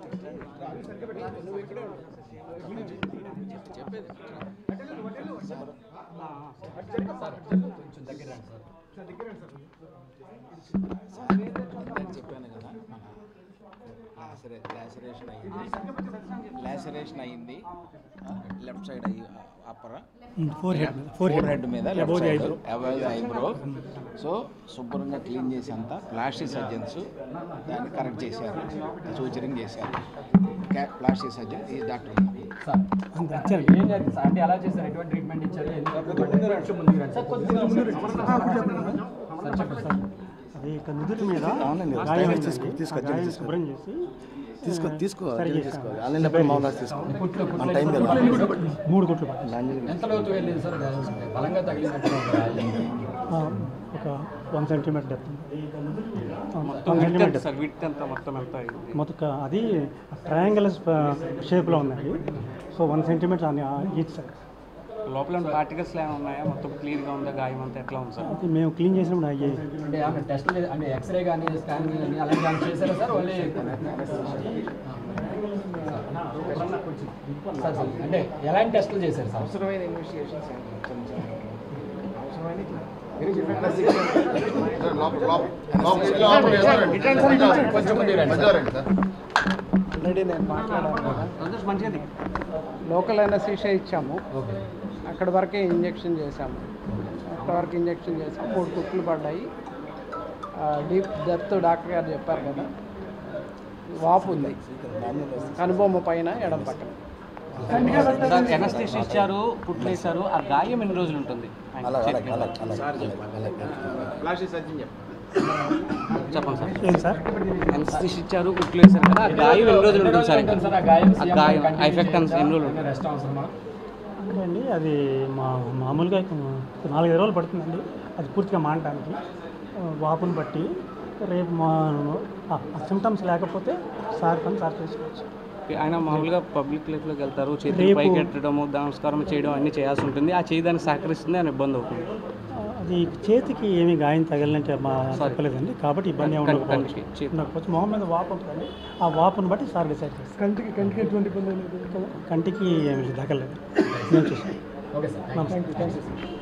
చెప్పేది చెప్పాను కదా లాసరేషన్ అయ్యింది left side upper forehead మీద left side above eyebrow. So శుభ్రంగా క్లీన్ చేసి అంతా ప్లాస్టిక్ సర్జన్స్ దాన్ని కరెక్ట్ చేశారు, సూచరింగ్ చేశారు. ప్లాస్టిక్ సర్జన్ ఈ డాక్టర్ అంటే ఎలా చేశారు, ఎటువంటి ట్రీట్మెంట్ ఇచ్చారు? అది నుదుటి మీద శుభ్రం చేసి తీసుకోవాలి. మూడు కుట్లు ఎంత లోతు వెళ్ళింది సార్? బలంగా తగిలినట్టు ఒక 1 సెంటీమీటర్ డెప్త్. మొత్తం అది ట్రయాంగిల్ షేప్లో ఉందండి. సో 1 సెంటీమీటర్ అని ఈచ్ సైడ్. లోపల పార్టికల్స్ ఏమైనా ఉన్నాయా? మొత్తం క్లీన్గా ఉందా? గాయం అంతా ఎట్లా ఉంది సార్? అది మేము క్లీన్ చేసినప్పుడు అయ్యాయి. అంటే ఆమె టెస్ట్ అంటే ఎక్స్రే కానీ స్కాన్ కానీ అలాంటి చేశారా సార్? ఓన్లీ అంటే ఎలాంటి టెస్టులు చేశారు సార్? అవసరమైన ఇన్వెస్టిగేషన్స్ ఆల్రెడీ నేను మాట్లాడాను. లోకల్ అనస్థీషియా ఇచ్చాము, అక్కడ వరకే ఇంజెక్షన్ చేశాము. అక్కడ వరకు ఇంజెక్షన్ చేసాము. 3 కుట్లు పడ్డాయి. డీప్ డెప్త్ డాక్టర్ గారు చెప్పారు కదా, వాపు ఉంది కనుబొమ్మ పైన ఎడం పక్కన. ఎనస్థీషియా ఇచ్చారు, కుట్లు వేశారు. ఆ గాయం ఎన్ని రోజులు ఉంటుంది? చెప్పండి సార్. ఎనస్థీషియా ఇచ్చారు, కుట్లు వేశారు కదా, ఆ గాయం ఎన్ని రోజులు ఉంటుంది సార్? ఆ గాయం ఎఫెక్ట్ ఎన్ని రోజులు ఉంటుంది? అంటే అండి అది మామూలుగా 4-5 రోజులు పడుతుందండి అది పూర్తిగా మానడానికి. వాపుని బట్టి రేపు సిమ్టమ్స్ లేకపోతే సార్ చేసుకోవచ్చు. ఆయన మామూలుగా పబ్లిక్ ప్లేస్లోకి వెళ్తారు, చేతులు పైకి ఎట్టడము, నమస్కారం చేయడం అన్నీ చేయాల్సి ఉంటుంది. ఆ చేయడానికి సహకరిస్తుంది, ఆయన ఇబ్బంది అవుతుంది. అది చేతికి ఏమీ గాయం తగిలినట్టు చెప్పలేదండి, కాబట్టి ఇబ్బంది ఉండకపోవచ్చు. మొహం మీద వాపు ఉంటుందండి, ఆ వాపుని బట్టి సార్ డిసైడ్ చేస్తారు. కంటికి ఎటువంటి ఇబ్బంది? కంటికి ఏమి తగలేదు. నేను చూసాను. Okay sir.